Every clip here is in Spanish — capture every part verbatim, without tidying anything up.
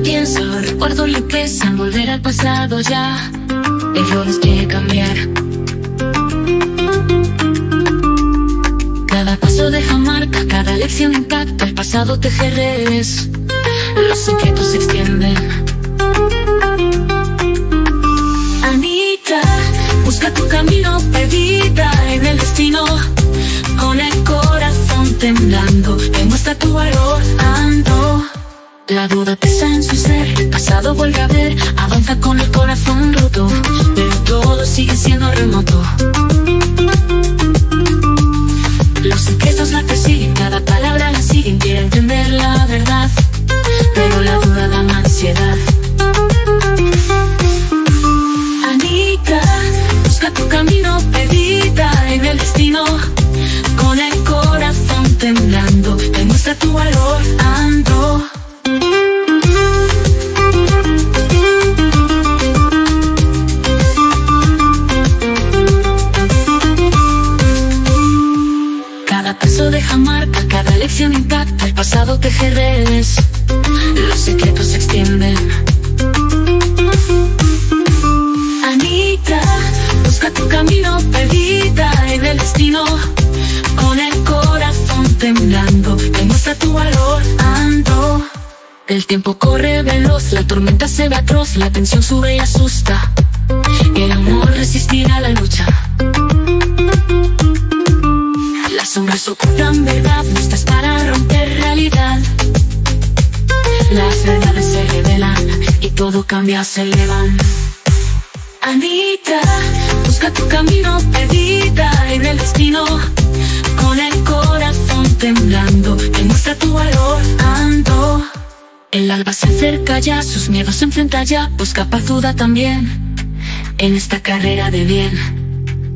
pienso, recuerdo le pesan volver al pasado ya. Errores que cambiar. Cada paso deja marca, cada lección impacta. El pasado teje redes, los secretos se extienden. Anita, busca tu camino, perdida en el destino. Con el corazón temblando, demuestra tu valor, ando. La duda pesa en su ser, el pasado vuelve a ver. Avanza con el corazón roto, pero todo sigue siendo remoto. Los secretos la persiguen, cada palabra la siguen. Quiere entender la verdad, pero la duda da más ansiedad. Anita, busca tu camino, perdida en el destino. Con el corazón temblando, demuestra tu valor, ando. Cada paso deja marca, cada lección impacta. El pasado teje redes, los secretos se extienden. Anita, busca tu camino, perdida en el destino. Con el corazón temblando, demuestra tu valor, ando. El tiempo corre veloz, la tormenta se ve atroz. La tensión sube y asusta, el amor resistirá la lucha. Las sombras ocultan verdad, no estás para romper realidad. Las verdades se revelan y todo cambia, se elevan. Anita, busca tu camino, perdida en el destino. Con el corazón temblando, demuestra tu valor, ando. El alba se acerca ya, sus miedos se enfrenta ya. Busca paz, duda también en esta carrera de bien.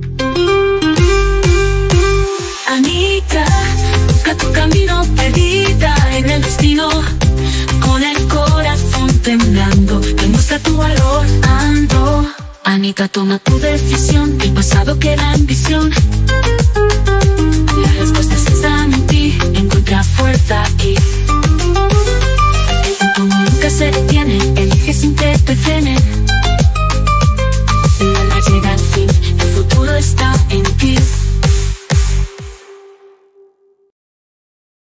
Anita, busca tu camino, perdida en el destino. Con el corazón temblando, demuestra tu valor, ando. Anita, toma tu decisión, el pasado queda en visión. Las respuestas están en ti, encuentra fuerza aquí. El tiempo nunca se detiene, elige sin que te frenen.